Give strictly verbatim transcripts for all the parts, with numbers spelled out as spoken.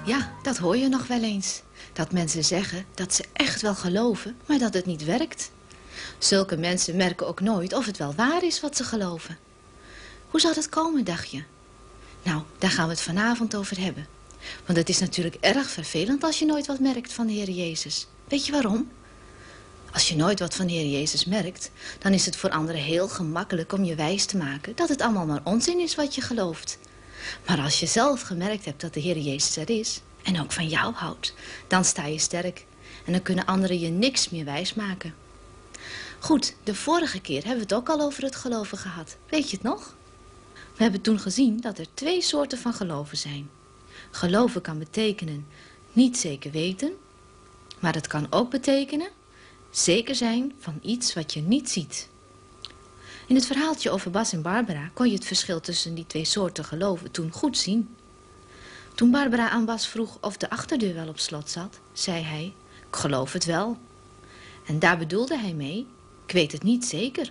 Ja, dat hoor je nog wel eens. Dat mensen zeggen dat ze echt wel geloven, maar dat het niet werkt. Zulke mensen merken ook nooit of het wel waar is wat ze geloven. Hoe zal dat komen, dacht je? Nou, daar gaan we het vanavond over hebben. Want het is natuurlijk erg vervelend als je nooit wat merkt van de Heer Jezus. Weet je waarom? Als je nooit wat van de Heer Jezus merkt, dan is het voor anderen heel gemakkelijk om je wijs te maken dat het allemaal maar onzin is wat je gelooft. Maar als je zelf gemerkt hebt dat de Heer Jezus er is en ook van jou houdt, dan sta je sterk. En dan kunnen anderen je niks meer wijs maken. Goed, de vorige keer hebben we het ook al over het geloven gehad. Weet je het nog? We hebben toen gezien dat er twee soorten van geloven zijn. Geloven kan betekenen niet zeker weten, maar het kan ook betekenen zeker zijn van iets wat je niet ziet. In het verhaaltje over Bas en Barbara kon je het verschil tussen die twee soorten geloven toen goed zien. Toen Barbara aan Bas vroeg of de achterdeur wel op slot zat, zei hij, ik geloof het wel. En daar bedoelde hij mee, ik weet het niet zeker.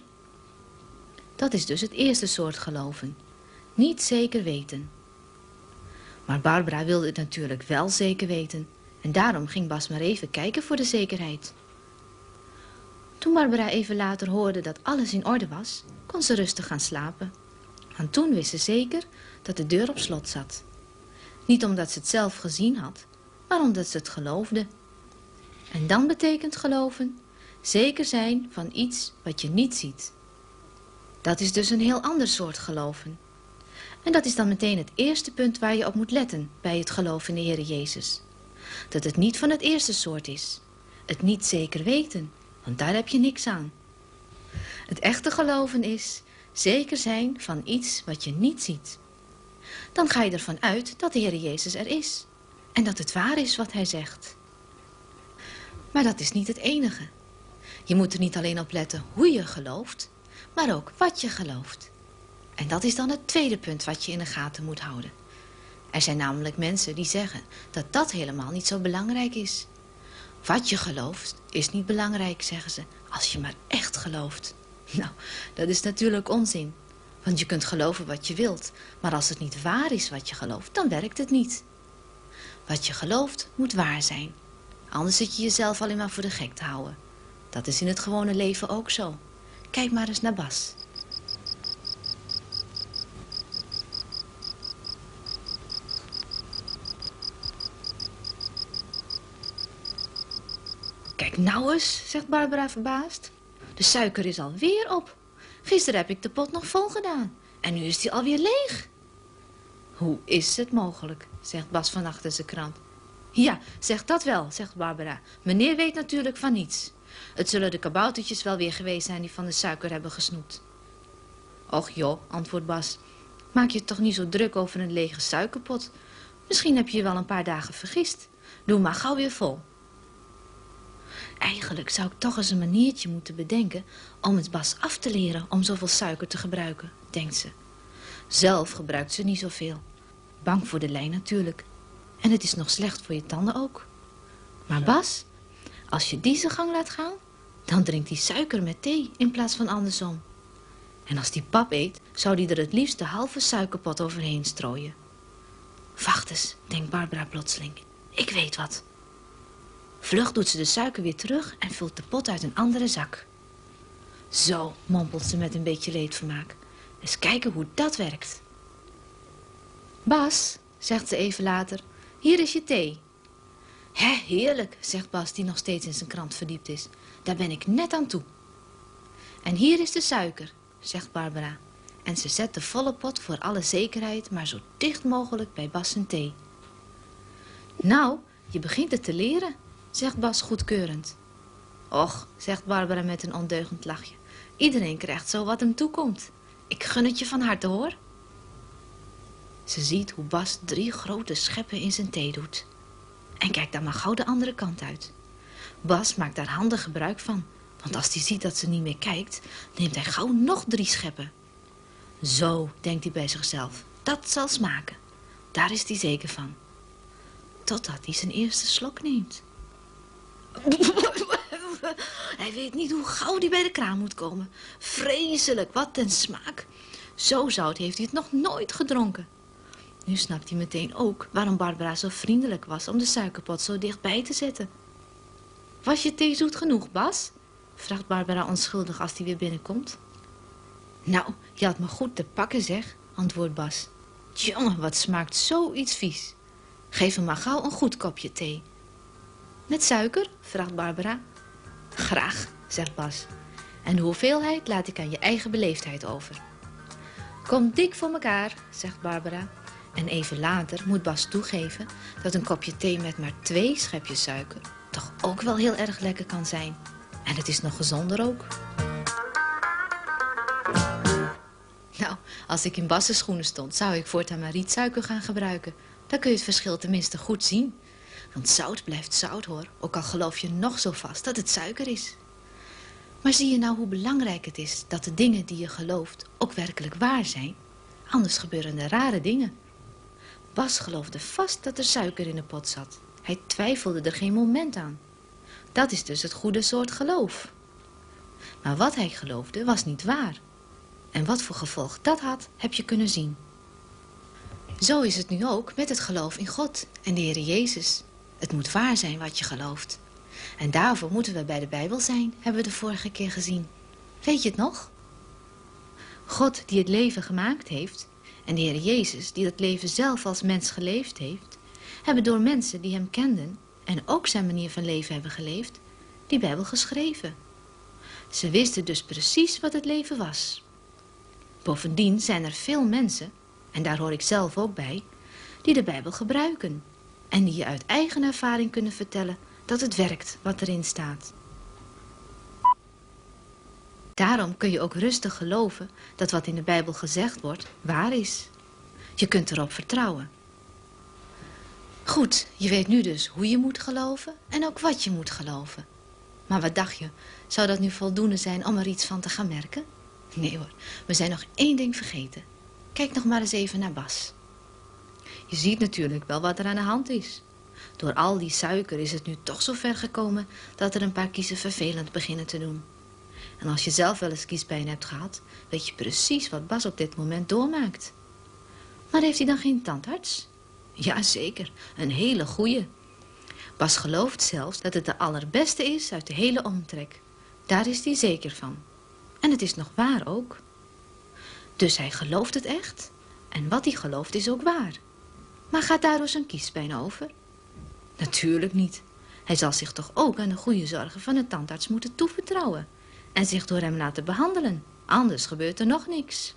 Dat is dus het eerste soort geloven. Niet zeker weten. Maar Barbara wilde het natuurlijk wel zeker weten. En daarom ging Bas maar even kijken voor de zekerheid. Toen Barbara even later hoorde dat alles in orde was, kon ze rustig gaan slapen. Want toen wist ze zeker dat de deur op slot zat. Niet omdat ze het zelf gezien had, maar omdat ze het geloofde. En dan betekent geloven zeker zijn van iets wat je niet ziet. Dat is dus een heel ander soort geloven. En dat is dan meteen het eerste punt waar je op moet letten bij het geloof in de Heer Jezus. Dat het niet van het eerste soort is. Het niet zeker weten, want daar heb je niks aan. Het echte geloven is zeker zijn van iets wat je niet ziet. Dan ga je ervan uit dat de Heer Jezus er is. En dat het waar is wat hij zegt. Maar dat is niet het enige. Je moet er niet alleen op letten hoe je gelooft, maar ook wat je gelooft. En dat is dan het tweede punt wat je in de gaten moet houden. Er zijn namelijk mensen die zeggen dat dat helemaal niet zo belangrijk is. Wat je gelooft is niet belangrijk, zeggen ze, als je maar echt gelooft. Nou, dat is natuurlijk onzin. Want je kunt geloven wat je wilt, maar als het niet waar is wat je gelooft, dan werkt het niet. Wat je gelooft moet waar zijn. Anders zit je jezelf alleen maar voor de gek te houden. Dat is in het gewone leven ook zo. Kijk maar eens naar Bas. Kijk nou eens, zegt Barbara verbaasd. De suiker is alweer op. Gisteren heb ik de pot nog vol gedaan. En nu is die alweer leeg. Hoe is het mogelijk, zegt Bas van achter zijn krant. Ja, zeg dat wel, zegt Barbara. Meneer weet natuurlijk van niets. Het zullen de kaboutertjes wel weer geweest zijn die van de suiker hebben gesnoept. Och joh, antwoordt Bas. Maak je toch niet zo druk over een lege suikerpot. Misschien heb je je wel een paar dagen vergist. Doe maar gauw weer vol. Eigenlijk zou ik toch eens een maniertje moeten bedenken om het Bas af te leren om zoveel suiker te gebruiken, denkt ze. Zelf gebruikt ze niet zoveel. Bang voor de lijn natuurlijk. En het is nog slecht voor je tanden ook. Maar Bas, als je die zijn gang laat gaan, dan drinkt hij suiker met thee in plaats van andersom. En als die pap eet, zou hij er het liefst de halve suikerpot overheen strooien. Wacht eens, denkt Barbara plotseling. Ik weet wat. Vlug doet ze de suiker weer terug en vult de pot uit een andere zak. Zo, mompelt ze met een beetje leedvermaak. Eens kijken hoe dat werkt. Bas, zegt ze even later, hier is je thee. Hé, heerlijk, zegt Bas, die nog steeds in zijn krant verdiept is. Daar ben ik net aan toe. En hier is de suiker, zegt Barbara. En ze zet de volle pot voor alle zekerheid maar zo dicht mogelijk bij Bas zijn thee. Nou, je begint het te leren, zegt Bas goedkeurend. Och, zegt Barbara met een ondeugend lachje. Iedereen krijgt zo wat hem toekomt. Ik gun het je van harte, hoor. Ze ziet hoe Bas drie grote scheppen in zijn thee doet. En kijkt dan maar gauw de andere kant uit. Bas maakt daar handig gebruik van. Want als hij ziet dat ze niet meer kijkt, neemt hij gauw nog drie scheppen. Zo, denkt hij bij zichzelf, dat zal smaken. Daar is hij zeker van. Totdat hij zijn eerste slok neemt. Hij weet niet hoe gauw hij bij de kraan moet komen. Vreselijk, wat een smaak. Zo zout heeft hij het nog nooit gedronken. Nu snapt hij meteen ook waarom Barbara zo vriendelijk was om de suikerpot zo dichtbij te zetten. Was je thee zoet genoeg, Bas? Vraagt Barbara onschuldig als hij weer binnenkomt. Nou, je had me goed te pakken, zeg, antwoordt Bas. Jongen, wat smaakt zoiets vies. Geef hem maar gauw een goed kopje thee. Met suiker? Vraagt Barbara. Graag, zegt Bas. En de hoeveelheid laat ik aan je eigen beleefdheid over. Komt dik voor elkaar, zegt Barbara. En even later moet Bas toegeven dat een kopje thee met maar twee schepjes suiker toch ook wel heel erg lekker kan zijn. En het is nog gezonder ook. Nou, als ik in Bas' schoenen stond, zou ik voortaan maar rietsuiker gaan gebruiken. Dan kun je het verschil tenminste goed zien. Want zout blijft zout, hoor. Ook al geloof je nog zo vast dat het suiker is. Maar zie je nou hoe belangrijk het is dat de dingen die je gelooft ook werkelijk waar zijn? Anders gebeuren er rare dingen. Bas geloofde vast dat er suiker in de pot zat. Hij twijfelde er geen moment aan. Dat is dus het goede soort geloof. Maar wat hij geloofde was niet waar. En wat voor gevolg dat had, heb je kunnen zien. Zo is het nu ook met het geloof in God en de Heer Jezus. Het moet waar zijn wat je gelooft. En daarvoor moeten we bij de Bijbel zijn, hebben we de vorige keer gezien. Weet je het nog? God die het leven gemaakt heeft en de Heer Jezus die dat leven zelf als mens geleefd heeft, hebben door mensen die hem kenden en ook zijn manier van leven hebben geleefd, die Bijbel geschreven. Ze wisten dus precies wat het leven was. Bovendien zijn er veel mensen, en daar hoor ik zelf ook bij, die de Bijbel gebruiken en die je uit eigen ervaring kunnen vertellen dat het werkt wat erin staat. Daarom kun je ook rustig geloven dat wat in de Bijbel gezegd wordt waar is. Je kunt erop vertrouwen. Goed, je weet nu dus hoe je moet geloven en ook wat je moet geloven. Maar wat dacht je, zou dat nu voldoende zijn om er iets van te gaan merken? Nee hoor, we zijn nog één ding vergeten. Kijk nog maar eens even naar Bas. Je ziet natuurlijk wel wat er aan de hand is. Door al die suiker is het nu toch zo ver gekomen dat er een paar kiezen vervelend beginnen te doen. En als je zelf wel eens kiespijn hebt gehad, weet je precies wat Bas op dit moment doormaakt. Maar heeft hij dan geen tandarts? Jazeker, een hele goeie. Bas gelooft zelfs dat het de allerbeste is uit de hele omtrek. Daar is hij zeker van. En het is nog waar ook. Dus hij gelooft het echt. En wat hij gelooft is ook waar. Maar gaat daardoor zijn kiespijn over? Natuurlijk niet. Hij zal zich toch ook aan de goede zorgen van de tandarts moeten toevertrouwen. En zich door hem laten behandelen. Anders gebeurt er nog niks.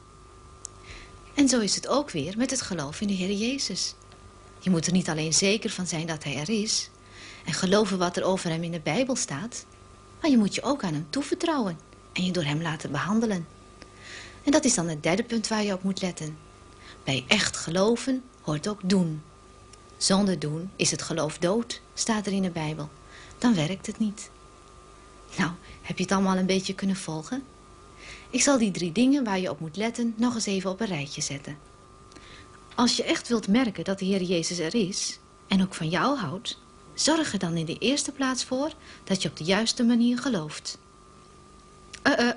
En zo is het ook weer met het geloof in de Heer Jezus. Je moet er niet alleen zeker van zijn dat hij er is. En geloven wat er over hem in de Bijbel staat. Maar je moet je ook aan hem toevertrouwen. En je door hem laten behandelen. En dat is dan het derde punt waar je op moet letten. Bij echt geloven hoort ook doen. Zonder doen is het geloof dood, staat er in de Bijbel. Dan werkt het niet. Nou, heb je het allemaal een beetje kunnen volgen? Ik zal die drie dingen waar je op moet letten nog eens even op een rijtje zetten. Als je echt wilt merken dat de Heer Jezus er is en ook van jou houdt, zorg er dan in de eerste plaats voor dat je op de juiste manier gelooft. Uh, uh.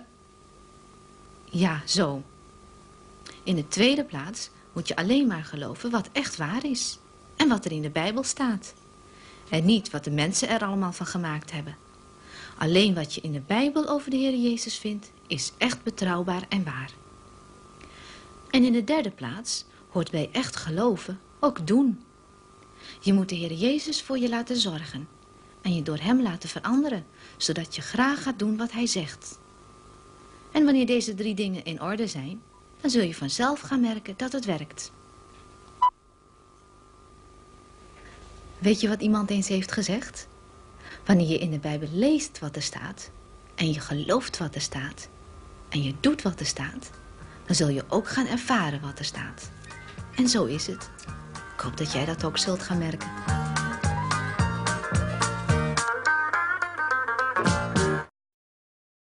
Ja, zo. In de tweede plaats moet je alleen maar geloven wat echt waar is en wat er in de Bijbel staat. En niet wat de mensen er allemaal van gemaakt hebben. Alleen wat je in de Bijbel over de Heer Jezus vindt, is echt betrouwbaar en waar. En in de derde plaats hoort bij echt geloven ook doen. Je moet de Heer Jezus voor je laten zorgen en je door hem laten veranderen, zodat je graag gaat doen wat hij zegt. En wanneer deze drie dingen in orde zijn, dan zul je vanzelf gaan merken dat het werkt. Weet je wat iemand eens heeft gezegd? Wanneer je in de Bijbel leest wat er staat en je gelooft wat er staat en je doet wat er staat, dan zul je ook gaan ervaren wat er staat. En zo is het. Ik hoop dat jij dat ook zult gaan merken.